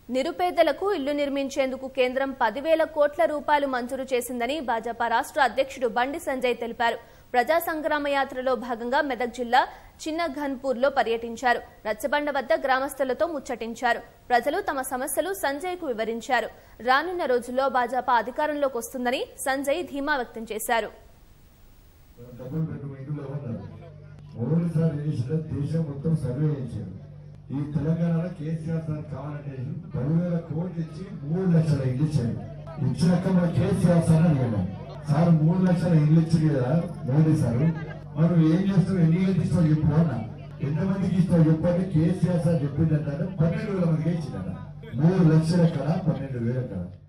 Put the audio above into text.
నిరుపేదలకు ఇల్లు నిర్మించేందుకు కేంద్రం 10,000 కోట్ల రూపాయలు మంజూరు చేసిందని భాజపా రాష్ట్ర అధ్యక్షుడు బండి సంజయ్ తెలిపారు. ప్రజా సంగ్రామ యాత్రలో భాగంగా మెదక్ జిల్లా చిన్నఘన్పూర్లో పర్యటించారు. రచ్చబండ వద్ద గ్రామస్తులతో ముచ్చటించారు. ప్రజలు తమ సమస్యలు సంజయ్కు వివరించారు. రానున్న రోజుల్లో భాజపా అధికారంలోకి వస్తుందని సంజయ్ ధీమా వ్యక్తం చేశారు. ఈ తెలంగాణలో కేసీఆర్ సార్ కావాలంటే 10,000 కోట్లు ఇచ్చి 3 లక్షల ఇల్లు ఇచ్చారు. ఇచ్చినాక మన కేసీఆర్ సార్ అడిగాను, సార్ 3 లక్షల ఇల్లు ఇచ్చింది కదా మోడీ సార్, మనం ఏం చేస్తాం, ఎన్ని గంటలు ఇస్తావు చెప్పు అన్నా. ఎంతమందికి ఇస్తావు చెప్పండి. కేసీఆర్ సార్ చెప్పిందంటే 12,000 మందికి ఇచ్చిందట. 3 లక్షల ఎక్కడ, 12,000 ఎక్కడ.